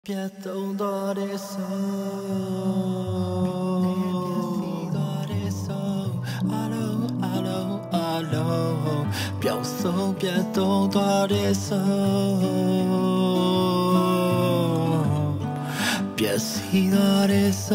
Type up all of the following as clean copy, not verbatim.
别动我的手，阿喽阿喽阿喽，别手别动我的手，别洗我的手，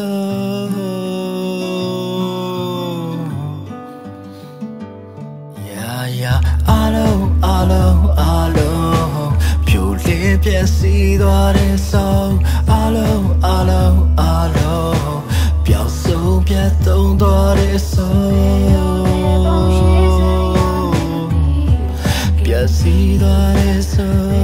呀呀，阿喽阿喽阿喽。别洗我的手，阿喽阿喽阿喽，别手别动我的手，别洗我的手。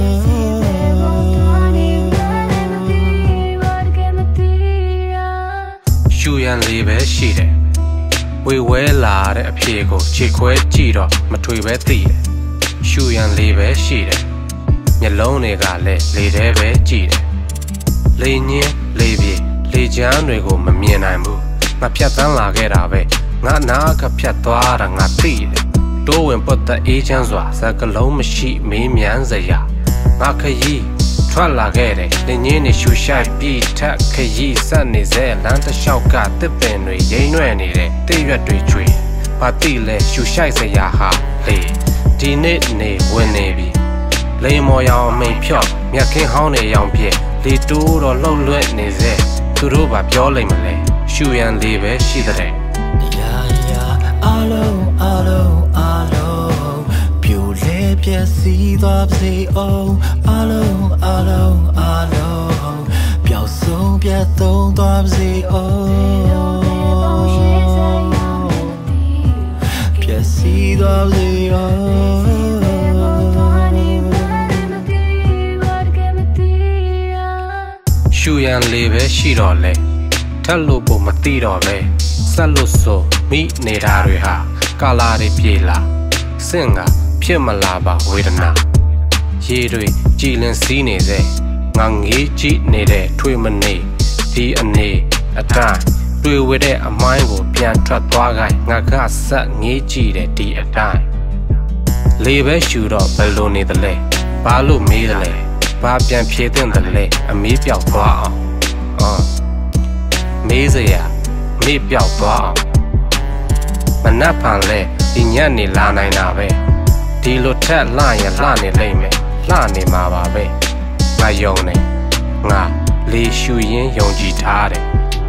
修养里边是的，为未来的屁股吃亏知道，没推白地的。修养里边是的。မျက်လုံးတွေကလည်းလေထဲပဲကြည့်တယ်လေညင်းလေပြေလေချမ်းတွေကိုမမြင်နိုင်ဘူးငါဖြတ်တန်းလာခဲ့တာပဲငါနာကဖြတ်သွားတာငါသိတယ်တိုးဝင်ပတ်သက်အေးချမ်းစွာစကလုံးမရှိမေးမြန်းစရာငါခရီးထွက်လာခဲ့တယ်လေညင်းနေရှူရှိုက်ပြီးထက်ခရီးဆက်နေစေလမ်းတစ်လျှောက်ကတစ်ပင်တွေရိမ့်ရွဲ့နေတယ်တိရွက်တွေကျွေဘာတိလဲရှူရှိုက်စရာဟာလေဒီနေ့နေဝင်နေပြီလေမော်ရောင်မိန်ဖြော့မြက်ခင်းဟောင်းနေရောင်ပြဲလေတိုးတော့လှုပ်လွဲ့နေစေသူတို့ဘာပြောလိမ့်မလဲရှူရန်လေးပဲရှိတဲ့呀呀，阿喽阿喽阿喽，别来别洗多洗哦，阿喽阿喽阿喽，别手别动多洗哦，别洗多洗哦。 ရှူရန်လေးပဲရှိတော့လေထက်လို့ပုံမသိတော့ပဲဆက်လို့ဆိုမိနေတာတွေဟာကာလာတွေပြေလာစင့်ကဖြစ်မလာပါဝေဒနာရေတွေကြည်လင်စီးနေစေငါငေးကြည့်နေတဲ့ထွေမနေဒီအနေအတိုင်းတွေ့ဝဲတဲ့အမိုင်းကိုပြန်ထွက်သွားခိုင်းငါကဆက်ငေးကြည့်တဲ့ဒီအတိုင်းလေပဲရှူတော့ဘယ်လိုနေသလဲဘာလို့မေးတယ်လဲဘာပြန်ဖြေတဲ့တယ်လဲအမေးပြောက်သွားအောင်မေးစရာမေးပြောက်သွားအောင်မနှက်ဖန်လဲဒီညက်နေလာနိုင်တာပဲဒီလိုထက်လှရင်လှနေလိမ့်မယ်လှနေမှာပါပဲငါယုံနေငါလေရှူရင်းယုံကြည်ထားတယ်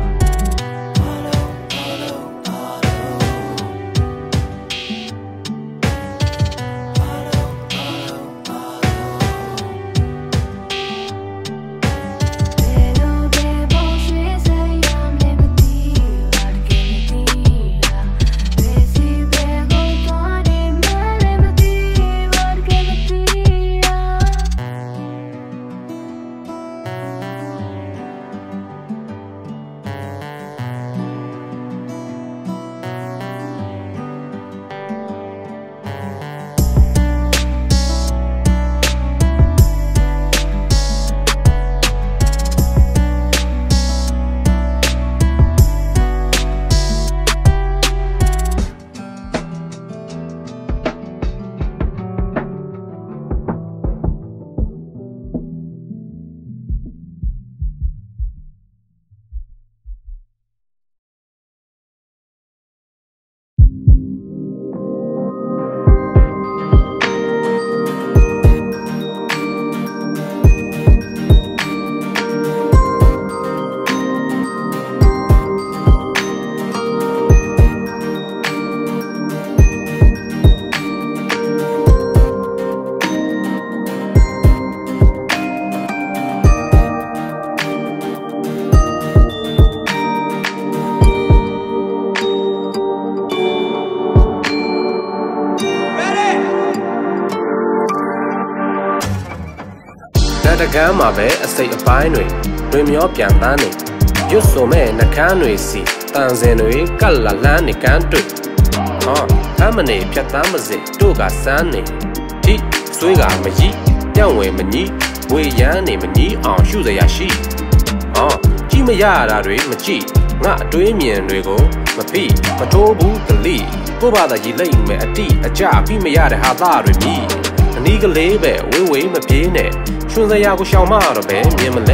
တကမ်းမှာပဲအစိတ်အပိုင်းတွေတွင်မျောပြန်တန်းနေရွတ်ဆိုမဲ့နှကန်းတွေစီတန်စင်တွေကက်လာလန်းနေကန်းတွေ့ဖမ်းမနေဖြတ်တန်းမစစ်တို့ကစမ်းနေဒီဆွေးကမကြီးပြောင်းဝယ်မကြီးဝေရမ်းနေမကြီးအောင်ရှုစရာရှိကြည့်မရတာတွေမကြည့်ငါအတွေးမြင်တွေကိုမဖိမထိုးဘူးတလိကိုဘာသာကြီးလိမ့်မယ်အတိအကျဖိမရတဲ့ဟာသားတွေမြည်အနီးကလေးပဲဝေးဝေးမပြေးနဲ့ရွှင်စရာကိုရှောင်မတော့ပဲမြင်မလဲ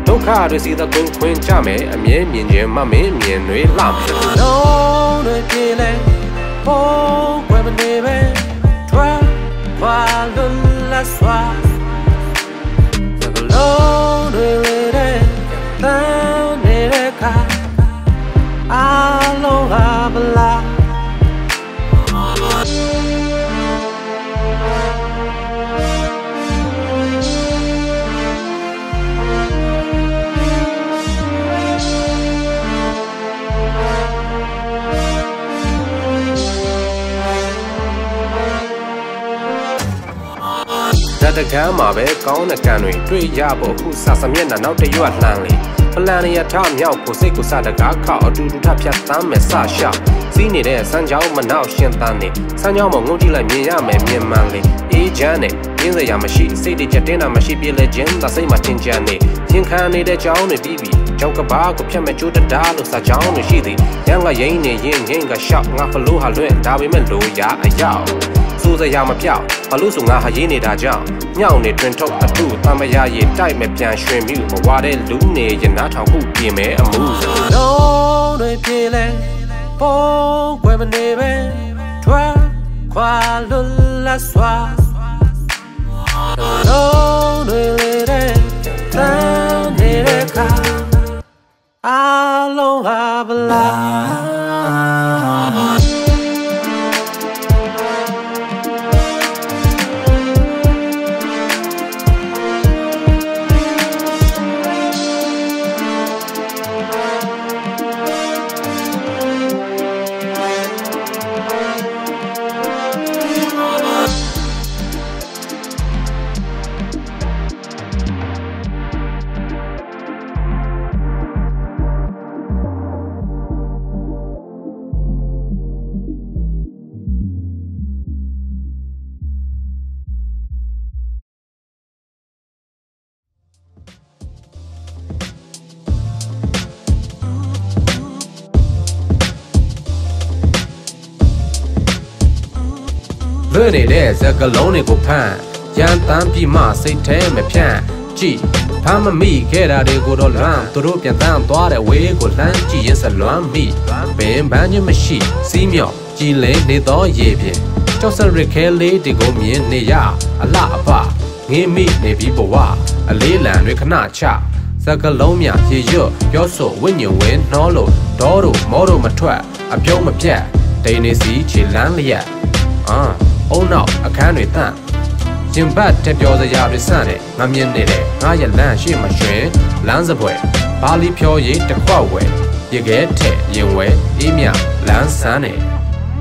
ဒုက္ခတွေစီသက်ခွင့်ကြမယ်အမြဲမြင်ခြင်းမမင်းမြင်တွေလှမယ်လုံးတွေပြေလဲပေါ်ွယ်မနေပဲ Try while la soir the Lord will down in the car alone hablaတကမ်းမှာပဲကောင်းတဲ့ကံတွေတွေ့ရဖို့ခုစာစမျက်နှာနောက်တရွတ်လှမ်းလေပလန်ရထမြောက်ကိုစိတ်ကိုစတကားခောက်အတူတူထဖြတ်တမ်းမယ်စရှောက်စီးနေတဲ့စမ်းချောင်းမနောက်ရှင်တန်းနေစမ်းချောင်းမှာငုံကြည့်လိုက်မြင်ရမယ်မြင်မှန်လေအေးချမ်းနဲ့ရင်းစရာမရှိစိတ်တကြတင်းတာမရှိပြလဲခြင်းသစိတ်မှာတင်ကြနေရင်ခံနေတဲ့ကြောင်းတွေပြီးပြီကြောက်ကဘာကိုဖြတ်မဲ့ကြိုးတတားလို့စာကြောင်းတွေရှိသည်ရန်ကရိမ့်နေရင်ငိမ့်ကရှောက်ငါဖလို့ဟာလွင့်ဒါပေမဲ့လိုရအရောက်စိုးစရာမပြောက်ဘာလို့ဆိုငါဟာရေးနေတာကြောင့်ညောင်နေတွင်ထုတ်အထုတမရရတိုက်မဲ့ပြန်ရွှင်မြူဘဝတဲ့လူနေရနားထောင်ခုပြင်မဲအမှုလုံးတွေပြေလဲပေါ်ွယ်မနေပဲ Try while la soirလုံးတွေတဲ့တန်းနေတဲ့ခါအလုံးဟာဗလာလွင့်နေတဲ့စကလုံးတွေကိုဖမ်းရန်တမ်းပြီးမှစိတ်ထဲမဖြန့်ကြည့်ဖမ်းမမိခဲ့တာတွေကိုတော့လွမ်းသူတို့ပြန်တန်းသွားတဲ့ဝေးကိုလှမ်းကြည့်ရင်စလွမ်းမိပင်ပန်းခြင်းမရှိစီးမြောက်ကြည်လင်းနေသောရေပြင်ကြောက်စရခဲလေးတွေကိုမြင်နေရအလှအပငင်းမိနေပြီးဘဝအလေးလံတွေခဏချစကလုံးမြရေရွတ်ပြောဆိုဝိညာဉ်ဝင်နှောလို့ဒေါ်တို့မောတို့မထွက်အပြုံးမပြတ်ဒိန်နေစီခြေလန်းလျက်အုံနောက်အခန်းတွေတန့်ရင်ဘတ်တက်ပြောစရာတွေဆန့်တယ်ငါမြင်နေတယ်ငါရဲ့လမ်းရှိမရွှင်လမ်းစပွဲဘာလီဖြောရည်တစ်ခွက်ဝဲရေခဲထဲရင်ဝဲအေးမြလမ်းဆန်းတယ်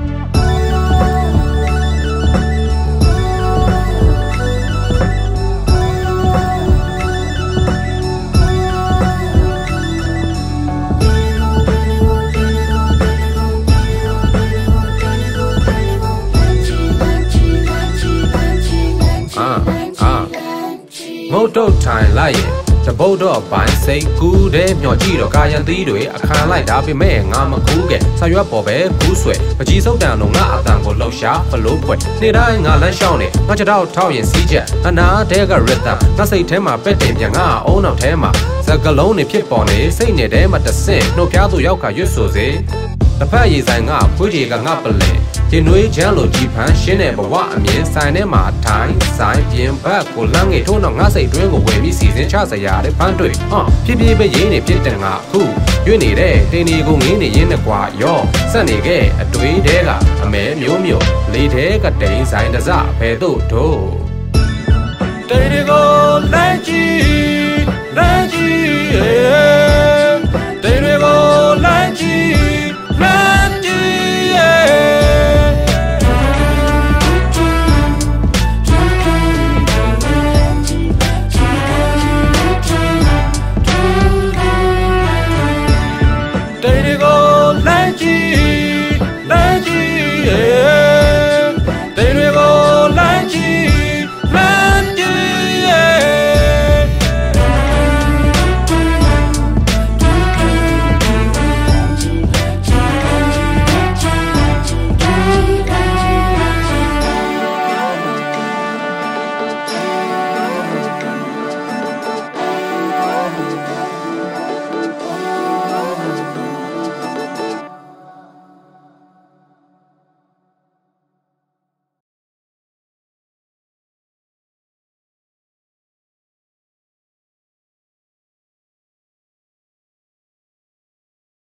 ငုတ်တုတ်ထိုင်လိုက်ရင်တပုတ်တော့ဘိုင်းစိတ်ကူးတဲ့မျောကြည့်တော့ကာယံသီးတွေအခါလိုက်ဒါပေမဲ့ငါမကူးခဲ့ဆရွက်ပေါ်ပဲကူးဆွဲပကြီးစုပ်တန်တော့ငါအတန်ကိုလှောက်ရှာဖလို့ဖွယ်နေ့တိုင်းငါလမ်းလျှောက်နေငါကြောက်ထောက်ရင်စီးချက်အနာတဲကရစ်တာငါစိတ်ထဲမှာပက်တင်ပြန်ငါအုံနောက်ထဲမှာစကလုံးတွေဖြစ်ပေါ်နေစိတ်နဲ့ထဲမှာတဆင့်နှုတ်ဖျားသူရောက်ခါရွတ်ဆိုစေတစ်ဖက်ရေဆိုင်ငါခွေးကြီးကငါပလင်ဒီနွေးချမ်းလိုကြည်ဖန်းရှင်းတဲ့ဘဝအမြင်ဆိုင်ထဲမှာထိုင်ဆိုင်ပြင်ဘက်ကိုလမ်းငယ်ထိုးတော့ငါစိတ်တွင်းကိုဝင်ပြီးစီစဉ်ချစရာတဲ့ဖန်းတွေ့ဖြည်းဖြည်းပဲရင်းနေဖြစ်တဲ့ငါအခုရွေ့နေတဲ့တင်းဒီကိုငင်းနေရင်းနဲ့ကွာရောဆက်နေခဲ့အတွေးတဲကအမဲမျိုးမျိုးလေတဲကတိန်ဆိုင်တစဘယ်သို့တို့တင်းဒီကိုလမ်းကြည့်